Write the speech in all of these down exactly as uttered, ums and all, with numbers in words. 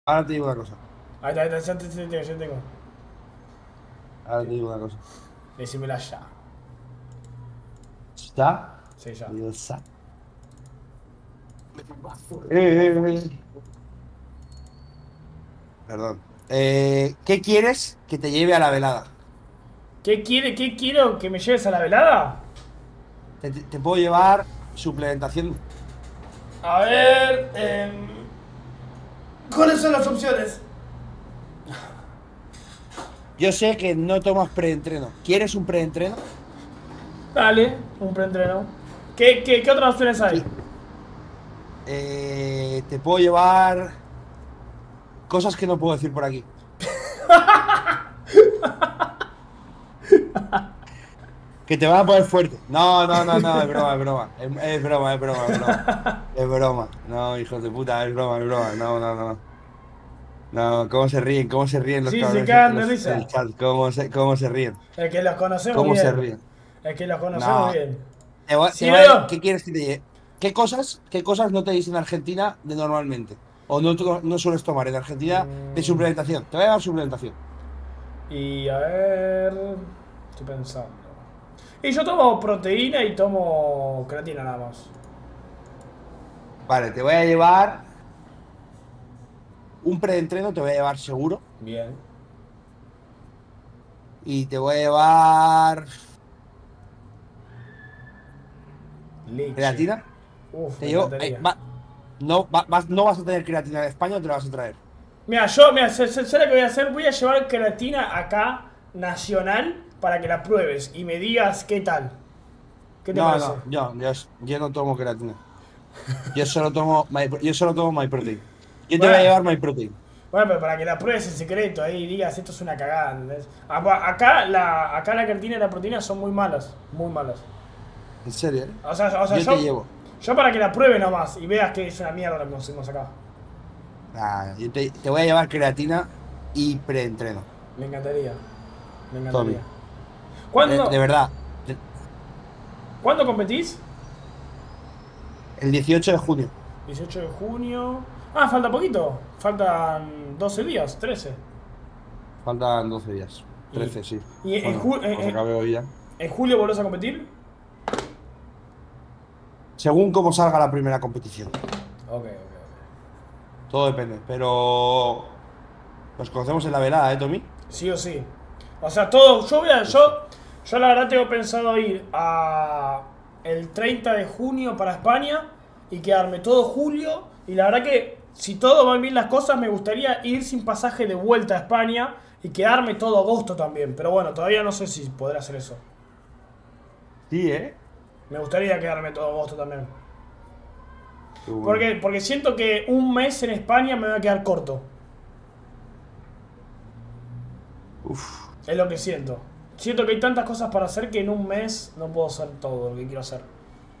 ahora te digo una cosa. Ahí está, ahí está, ya te, ya te tengo, ya te tengo. Ahora te digo una cosa. Decímela ya. ¿Está? Sí, ya. Digo, sa. Eh, eh, eh. Perdón. Eh, ¿qué quieres que te lleve a la velada? ¿Qué quiere, qué quiero que me lleves a la velada? Te, te- te puedo llevar suplementación. A ver, em, ¿cuáles son las opciones? Yo sé que no tomas preentreno. ¿Quieres un preentreno? Dale, un preentreno. ¿Qué, qué, qué otras opciones hay? Sí. Eh, te puedo llevar cosas que no puedo decir por aquí. Que te van a poner fuerte. No, no, no, no, es broma, es broma. Es, es broma, es broma, es broma. Es broma. No, hijos de puta, es broma, es broma. No, no, no. No, cómo se ríen, cómo se ríen los Sí, se cabrones cagan de los, risa. el chat, cómo se, cómo se ríen. Es que los conocemos Cómo se bien. ríen. Es que los conocemos No. bien. Te voy- ¿Sí te o voy a- no? ¿qué quieres que te lleve? ¿Qué cosas, qué cosas no te dicen en Argentina de normalmente? O no, to- no sueles tomar en Argentina de Mm, suplementación. Te voy a dar suplementación. y a ver. Estoy pensando. Y yo tomo proteína y tomo creatina nada más. Vale, te voy a llevar un preentreno, te voy a llevar seguro. Bien. Y te voy a llevar Leche. creatina. Uf, Te me llevo. eh, encantaría. va- no, va- vas, no vas a tener creatina en España o te la vas a traer. Mira, yo, mira, ¿sabes lo que voy a hacer? Voy a llevar creatina acá, nacional, para que la pruebes y me digas qué tal. ¿Qué te No, parece? no, yo, yo, yo no tomo creatina. Yo solo tomo My, yo solo tomo MyProtein. Yo te voy a Bueno, llevar MyProtein. bueno, pero para que la pruebes en secreto ahí y digas esto es una cagada, ¿entendés? Apa- Acá la, acá la creatina y la proteína son muy malas, muy malas. En serio, ¿eh? O sea, o sea Yo yo, te llevo. yo para que la pruebe nomás y veas que es una mierda lo que conseguimos acá. Ah, yo te, te voy a llevar creatina y preentreno. Me encantaría, me Tommy. encantaría. De, de ¿Cuándo, verdad. De- ¿cuándo competís? el dieciocho de junio. dieciocho de junio. Ah, falta poquito. Faltan doce días, trece. Faltan doce días. Y, trece, sí. y en, Bueno, ju- en- pues en- acabé hoy ya. en julio volvés a competir. Según cómo salga la primera competición. Ok, ok, Todo depende. Pero nos conocemos en la velada, ¿eh, Tommy? ok. Sí o sí. O sea, todo. Yo voy a. Yo, yo la verdad tengo pensado ir a el treinta de junio para España y quedarme todo julio. Y la verdad que si todo van bien las cosas, me gustaría ir sin pasaje de vuelta a España y quedarme todo agosto también. Pero bueno, todavía no sé si podré hacer eso. Sí, ¿eh? Me gustaría quedarme todo agosto también. Qué bueno. Porque, porque siento que un mes en España me va a quedar corto. Uf. Es lo que siento. Siento que hay tantas cosas para hacer que en un mes no puedo hacer todo lo que quiero hacer.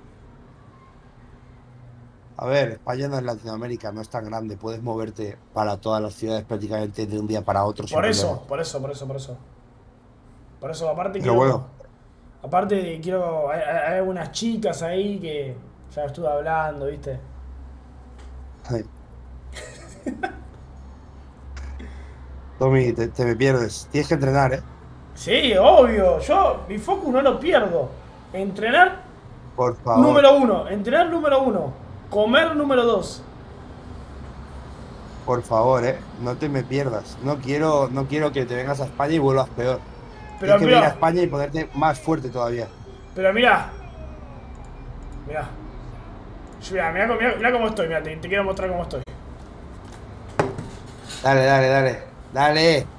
A ver, España no es Latinoamérica, no es tan grande. Puedes moverte para todas las ciudades prácticamente de un día para otro sin Por eso, problema. por eso, por eso, por eso. Por eso, aparte Pero quiero. bueno. Aparte quiero. Hay, hay algunas chicas ahí que ya estuve hablando, ¿viste? Ay. Tommy, te, te me pierdes. Tienes que entrenar, ¿eh? Sí, obvio. Yo mi focus no lo pierdo. Entrenar Por favor. número uno. Entrenar número uno. Comer número dos. Por favor, ¿eh? No te me pierdas. No quiero, no quiero que te vengas a España y vuelvas peor. Pero Tienes que venir a mira, España y ponerte más fuerte todavía. pero mira. Mira. Mira, mira, mira, mira cómo estoy, mira, te, te quiero mostrar cómo estoy. Dale, dale, dale. Dale.